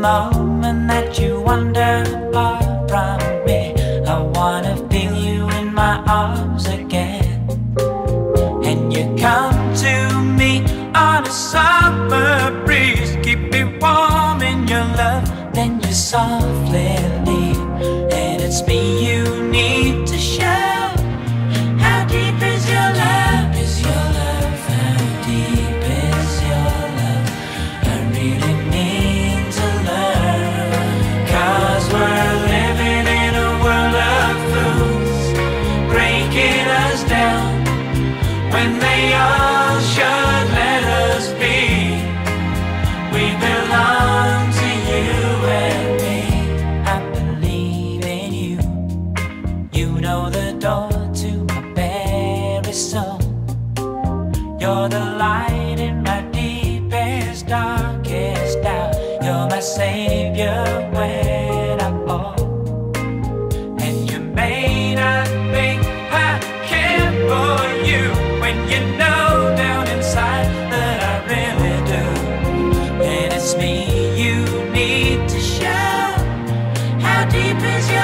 moment that you wander far from me, I wanna feel you in my arms again. And you come to me on a summer breeze, keep me warm in your love, then you softly leave. And it's me you need to show. How deep is your love? Is your love? How deep is your love? I really need to learn. 'Cause we're living in a world of fools, breaking us down when they all should let us be. We belong to you and me. I believe in you. You know the door to my very soul. You're the light in my deepest, darkest doubt. You're my savior when I fall. And you may not think I care for you, when you know down inside that I really do. And it's me you need to show. How deep is your